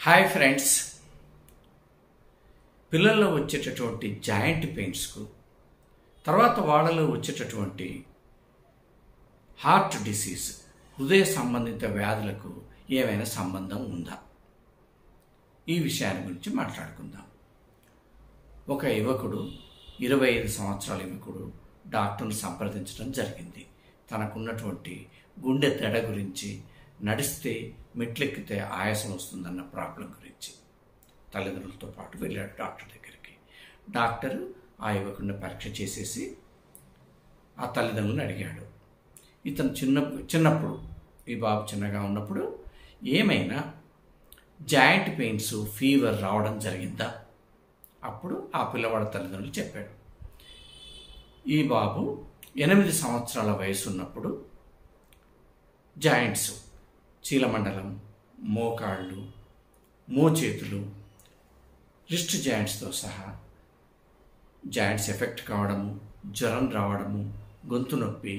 Hi friends, పిల్లల్లో వచ్చేటటువంటి joint పెయిన్స్కు తర్వాత వాళ్ళలో వచ్చేటటువంటి హార్ట్ డిసీజ్, హృదయ సంబంధిత వ్యాధులకు ఏమైనా సంబంధం ఉందా? ఈ విషయాన్ని గురించి మాట్లాడుకుందాం. ఒక యువకుడు 25 సంవత్సరాల యువకుడు డాక్టర్ను సంప్రదించడం జరిగింది. తనకున్నటువంటి గుండె దడ గురించి, నడిస్తే మెట్లెక్కితే ఆయాసం వస్తుందన్న ప్రాబ్లం గురించి తల్లిదండ్రులతో పాటు వెళ్ళాడు డాక్టర్ దగ్గరికి. డాక్టర్ ఆ యువకుడిని పరీక్ష చేసేసి ఆ తల్లిదండ్రులను అడిగాడు. ఇతను చిన్నప్పుడు ఈ బాబు చిన్నగా ఉన్నప్పుడు ఏమైనా జాయింట్ పెయిన్స్, ఫీవర్ రావడం జరిగిందా? అప్పుడు ఆ పిల్లవాడి తల్లిదండ్రులు చెప్పాడు. ఈ బాబు 8 సంవత్సరాల వయసు ఉన్నప్పుడు జాయింట్స్, చీలమండలం, మోకాళ్ళు, మోచేతులు, రిస్ట్ జాయింట్స్తో సహా జాయింట్స్ ఎఫెక్ట్ కావడము, జ్వరం రావడము, గొంతు నొప్పి,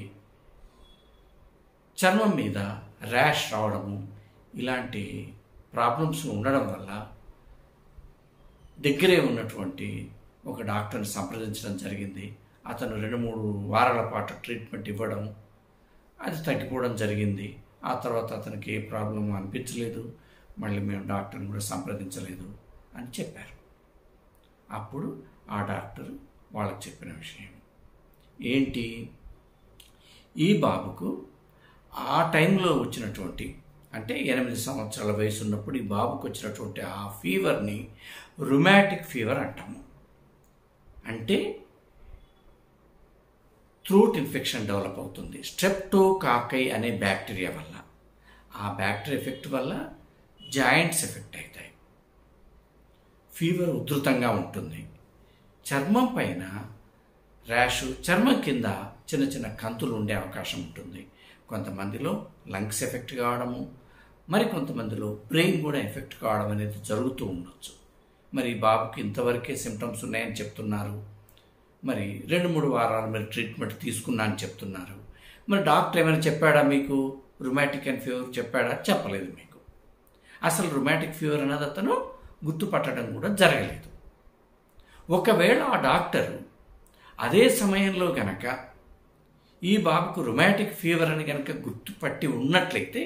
చర్మం మీద ర్యాష్ రావడము, ఇలాంటి ప్రాబ్లమ్స్ ఉండడం వల్ల దగ్గరే ఉన్నటువంటి ఒక డాక్టర్ని సంప్రదించడం జరిగింది. అతను 2-3 వారాల పాటు ట్రీట్మెంట్ ఇవ్వడం, అది తగ్గిపోవడం జరిగింది. ఆ తర్వాత అతనికి ఏ ప్రాబ్లం అనిపించలేదు, మళ్ళీ మేము డాక్టర్ని కూడా సంప్రదించలేదు అని చెప్పారు. అప్పుడు ఆ డాక్టర్ వాళ్ళకి చెప్పిన విషయం ఏంటి, ఈ బాబుకు ఆ టైంలో వచ్చినటువంటి, అంటే 8 సంవత్సరాల వయసు ఉన్నప్పుడు ఈ బాబుకు వచ్చినటువంటి ఆ ఫీవర్ని రుమాటిక్ ఫీవర్ అంటాము. అంటే థ్రోట్ ఇన్ఫెక్షన్ డెవలప్ అవుతుంది స్ట్రెప్టోకాకై అనే బ్యాక్టీరియా వల్ల. ఆ బ్యాక్టీరియా ఎఫెక్ట్ వల్ల జాయింట్స్ ఎఫెక్ట్ అవుతాయి. ఫీవర్ ఉధృతంగా ఉంటుంది. చర్మం పైన ర్యాషు, చర్మం కింద చిన్న చిన్న కంతులు ఉండే అవకాశం ఉంటుంది. కొంతమందిలో లంగ్స్ ఎఫెక్ట్ కావడము, మరి కొంతమందిలో బ్రెయిన్ కూడా ఎఫెక్ట్ కావడం అనేది జరుగుతూ ఉండొచ్చు. మరి ఈ బాబుకి ఇంతవరకే సిమ్టమ్స్ ఉన్నాయని చెప్తున్నారు. మరి 2-3 వారాలు మీరు ట్రీట్మెంట్ తీసుకున్నా అని చెప్తున్నారు. మరి డాక్టర్ ఏమైనా చెప్పాడా మీకు? రుమాటిక్ అండ్ ఫీవర్ చెప్పాడా? చెప్పలేదు మీకు. అసలు రుమాటిక్ ఫీవర్ అనేది అతను గుర్తుపట్టడం కూడా జరగలేదు. ఒకవేళ ఆ డాక్టరు అదే సమయంలో గనక ఈ బాబుకు రుమాటిక్ ఫీవర్ అని కనుక గుర్తుపట్టి ఉన్నట్లయితే,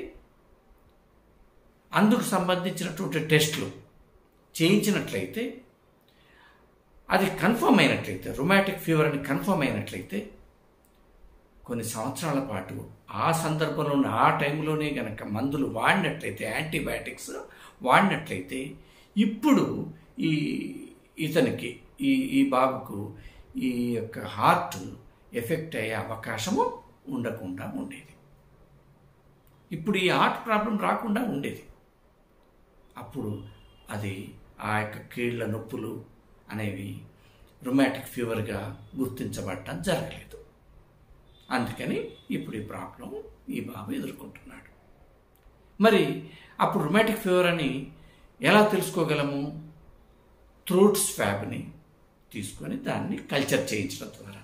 అందుకు సంబంధించినటువంటి టెస్టులు చేయించినట్లయితే, అది కన్ఫర్మ్ అయినట్లయితే, రుమాటిక్ ఫీవర్ అని కన్ఫర్మ్ అయినట్లయితే, కొన్ని సంవత్సరాల పాటు ఆ సందర్భంలోనే, ఆ టైంలోనే కనుక మందులు వాడినట్లయితే, యాంటీబయాటిక్స్ వాడినట్లయితే, ఇప్పుడు ఇతనికి ఈ బాబుకు ఈ యొక్క హార్ట్ ఎఫెక్ట్ అయ్యే అవకాశము ఉండకుండా ఉండేది. ఇప్పుడు ఈ హార్ట్ ప్రాబ్లం రాకుండా ఉండేది. అప్పుడు అది ఆ యొక్క కీళ్ళ నొప్పులు అనేవి రుమాటిక్ ఫీవర్గా గుర్తించబడటం జరగలేదు. అందుకని ఇప్పుడు ఈ ప్రాబ్లం ఈ బాబు ఎదుర్కొంటున్నాడు. మరి అప్పుడు రుమాటిక్ ఫీవర్ అని ఎలా తెలుసుకోగలము? థ్రోట్ స్వాబ్ని తీసుకొని దాన్ని కల్చర్ చేయించడం ద్వారా,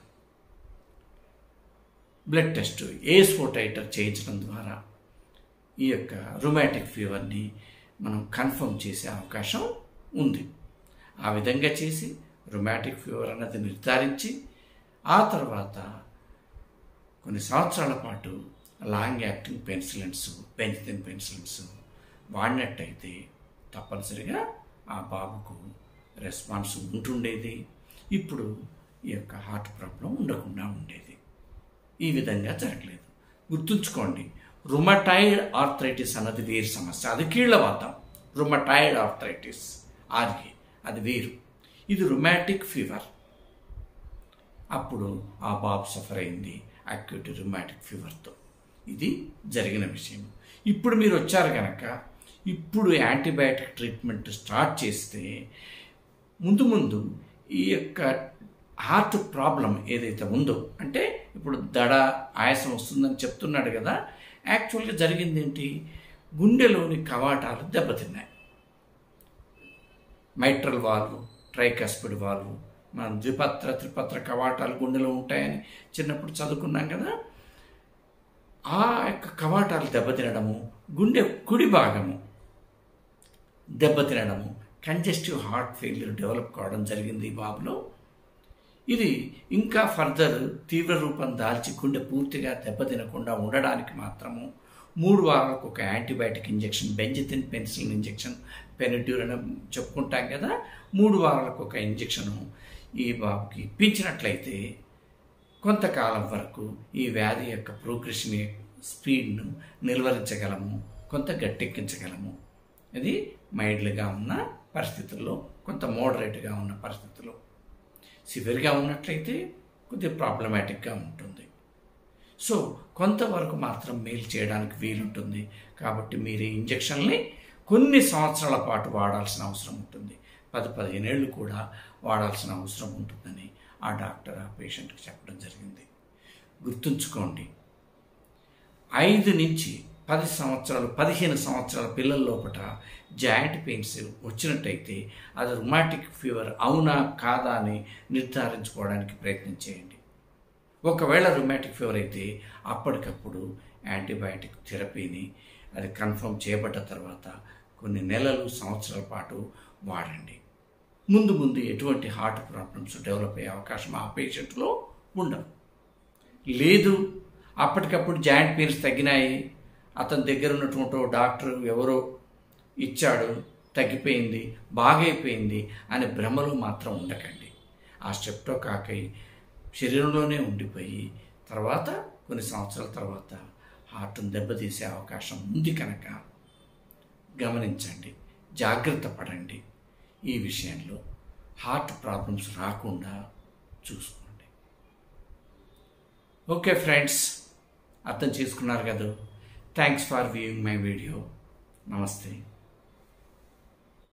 బ్లడ్ టెస్ట్ ఏస్ఫోటైటర్ చేయించడం ద్వారా ఈ యొక్క రుమాటిక్ ఫీవర్ని మనం కన్ఫర్మ్ చేసే అవకాశం ఉంది. ఆ విధంగా చేసి రుమాటిక్ ఫీవర్ అన్నది నిర్ధారించి, ఆ తర్వాత కొన్ని సంవత్సరాల పాటు long acting penicillins, benzathine penicillins వాడినట్టయితే తప్పనిసరిగా ఆ బాబుకు రెస్పాన్స్ ఉంటుండేది. ఇప్పుడు ఈ యొక్క హార్ట్ ప్రాబ్లం ఉండకుండా ఉండేది. ఈ విధంగా జరగలేదు. గుర్తుంచుకోండి, రుమటాయిడ్ ఆర్థరైటిస్ అన్నది వేరు సమస్య. అది కీళ్ళవాతం. రుమటాయిడ్ ఆర్థరైటిస్ అది వేరు. ఇది రుమాటిక్ ఫీవర్. అప్పుడు ఆ బాబు సఫర్ అయింది అక్యూట్ రుమాటిక్ ఫీవర్తో. ఇది జరిగిన విషయం. ఇప్పుడు మీరు వచ్చారు కనుక ఇప్పుడు యాంటీబయాటిక్ ట్రీట్మెంట్ స్టార్ట్ చేస్తే ముందు ఈ యొక్క హార్ట్ ప్రాబ్లం ఏదైతే ఉందో, అంటే ఇప్పుడు దడ, ఆయాసం వస్తుందని చెప్తున్నాడు కదా, యాక్చువల్గా జరిగింది ఏంటి? గుండెలోని కవాటాలు దెబ్బతిన్నాయి. మైట్రల్ వాల్వ్, ట్రైకస్పిడ్ వాల్వ్, మనం ద్విపత్ర, త్రిపత్ర కవాటాలు గుండెలో ఉంటాయని చిన్నప్పుడు చదువుకున్నాం కదా. ఆ యొక్క కవాటాలు దెబ్బతినడము, గుండె కుడి భాగము దెబ్బతినడము, కంజెస్టివ్ హార్ట్ ఫెయిల్యూర్ డెవలప్ కావడం జరిగింది ఈ బాబులో. ఇది ఇంకా ఫర్దర్ తీవ్ర రూపం దాల్చి గుండె పూర్తిగా దెబ్బతినకుండా ఉండడానికి మాత్రము 3 వారాలకు ఒక antibiotic injection, benzathine penicillin injection, Penidure అని చెప్పుకుంటాం కదా, 3 వారాలకు ఒక ఇంజెక్షను ఈ బాబుకి ఇప్పించినట్లయితే కొంతకాలం వరకు ఈ వ్యాధి యొక్క ప్రోగ్రెషన్ స్పీడ్ను నిలువరించగలము, కొంత గట్టెక్కించగలము. ఇది మైల్డ్గా ఉన్న పరిస్థితుల్లో, కొంత మోడరేట్గా ఉన్న పరిస్థితుల్లో. సివియర్గా ఉన్నట్లయితే కొద్దిగా ప్రాబ్లమాటిక్గా ఉంటుంది. సో కొంతవరకు మాత్రం మేలు చేయడానికి వీలుంటుంది. కాబట్టి మీరు ఈ ఇంజెక్షన్ని కొన్ని సంవత్సరాల పాటు వాడాల్సిన అవసరం ఉంటుంది. 10-15 ఏళ్ళు కూడా వాడాల్సిన అవసరం ఉంటుందని ఆ డాక్టర్ ఆ పేషెంట్కి చెప్పడం జరిగింది. గుర్తుంచుకోండి, 5 నుంచి 10 సంవత్సరాలు 15 సంవత్సరాల పిల్లల లోపల జాయింట్ పెయిన్స్ వచ్చినట్టయితే అది రుమాటిక్ ఫీవర్ అవునా కాదా అని నిర్ధారించుకోవడానికి ప్రయత్నం చేయండి. ఒకవేళ రుమాటిక్ ఫీవర్ అయితే అప్పటికప్పుడు యాంటీబయాటిక్ థెరపీని అది కన్ఫర్మ్ చేయబడ్డ తర్వాత కొన్ని నెలలు, సంవత్సరాల పాటు వాడండి. ముందు ముందు ఎటువంటి హార్ట్ ప్రాబ్లమ్స్ డెవలప్ అయ్యే అవకాశం ఆ పేషెంట్లో ఉండవు. లేదు, అప్పటికప్పుడు జాయింట్ పెయిన్స్ తగ్గినాయి, అతని దగ్గర ఉన్నటువంటి డాక్టర్ ఎవరో ఇచ్చాడు, తగ్గిపోయింది, బాగైపోయింది అనే భ్రమలో మాత్రం ఉండకండి. ఆ స్ట్రెప్టోకాకై శరీరంలోనే ఉండిపోయి తర్వాత కొన్ని సంవత్సరాల తర్వాత హార్ట్ను దెబ్బతీసే అవకాశం ఉంది కనుక గమనించండి, జాగ్రత్త పడండి. ఈ విషయంలో హార్ట్ ప్రాబ్లమ్స్ రాకుండా చూసుకోండి. ఓకే ఫ్రెండ్స్, అర్థం చేసుకున్నారు కదా. Thanks for viewing my video. నమస్తే.